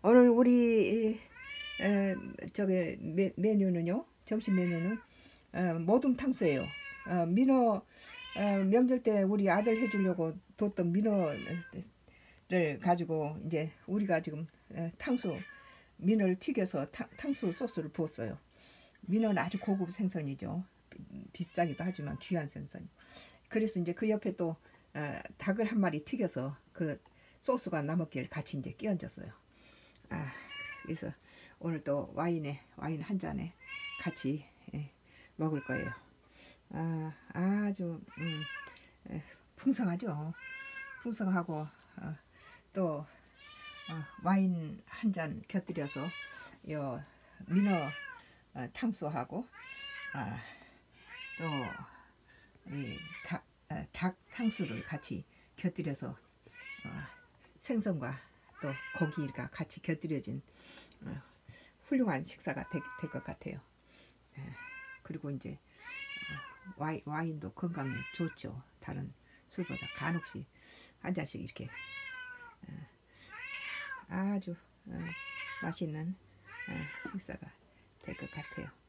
오늘 우리 저기 메뉴는요. 점심 메뉴는 모둠 탕수예요. 민어 명절 때 우리 아들 해주려고 뒀던 민어를 가지고 이제 우리가 지금 탕수 민어를 튀겨서 탕수 소스를 부었어요. 민어는 아주 고급 생선이죠. 비싸기도 하지만 귀한 생선. 그래서 이제 그 옆에 또 닭을 한 마리 튀겨서 그 소스가 남았길 같이 이제 끼얹었어요. 그래서 오늘 또 와인 한 잔에 같이 먹을 거예요. 아주 풍성하죠. 풍성하고 또 와인 한 잔 곁들여서 요 민어 탕수하고 또 이 닭 탕수를 같이 곁들여서 생선과 또 고기가 같이 곁들여진 훌륭한 식사가 될 것 같아요. 그리고 이제 와인도 건강에 좋죠. 다른 술보다 간혹씩 한 잔씩 이렇게 아주 맛있는 식사가 될 것 같아요.